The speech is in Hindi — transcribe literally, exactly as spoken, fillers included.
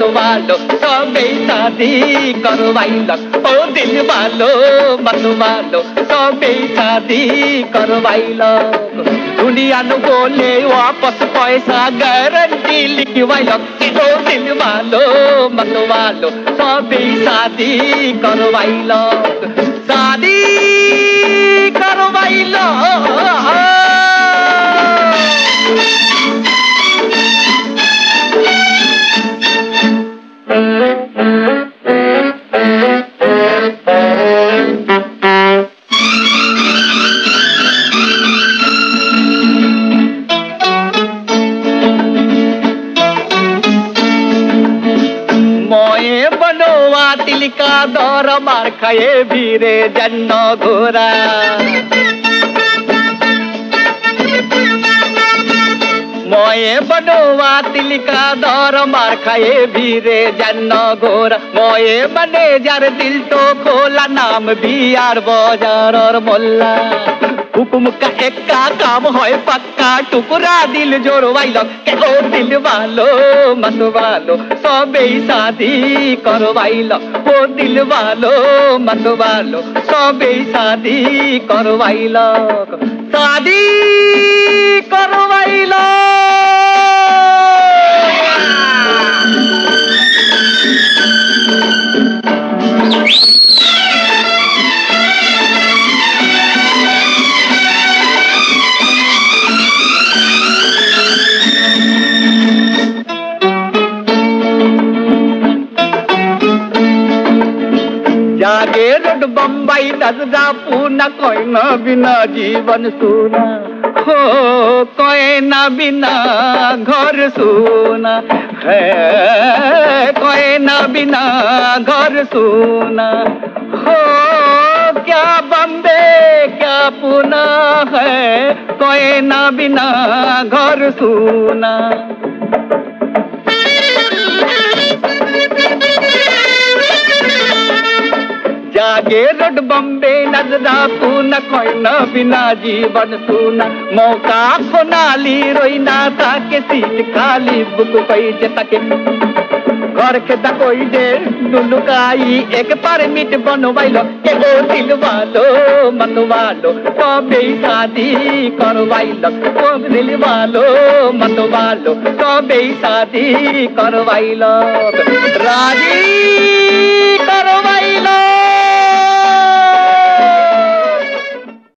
मतवालो सबे शादी करवाइलक ओ दिल वालो मतवालो सबे शादी करवाइलक दुनिया न बोले वापस पैसा गारंटी लिखवाइलक ओ दिल वालो मतवालो सबे शादी करवाइलक शादी करवाइलक तिलका दर मार खाए भीरे जन्न घोरा मोए बनोवा तिलका दर मार खाए भीरे जन्न घोरा मोए मैनेजर दिल तो खोला नाम बिहार बाजार और मोल्ला हुकुम का एक्का काम होए पक्का टुकड़ा दिल जोड़वाइलक के ओ दिल वालो मत वालो सबे शादी करवाइलक ओ दिल वालो मत वालो सबे शादी करवाइलक शादी करवाइलक जागे रोड बम्बई नजरा पूना कोई न बिना जीवन सुना हो कोई न बिना घर सुना है कोई न बिना घर सुना हो क्या बम्बे क्या पूना है कोई न बिना घर सुना जागे रोड बम्बे नजरा पूना कोई न बिना जीवन सुना मौका खोनाली रोइना ताके सीट खाली बुक पैसे तके घर के कोई दे दुलुकाई एक परमिट बनवाइलो के ओ दिल वालो मत वालो सबे शादी करवाइलो ओ दिल वालो मत वालो सबे शादी करवाइलो राजी करवाइलो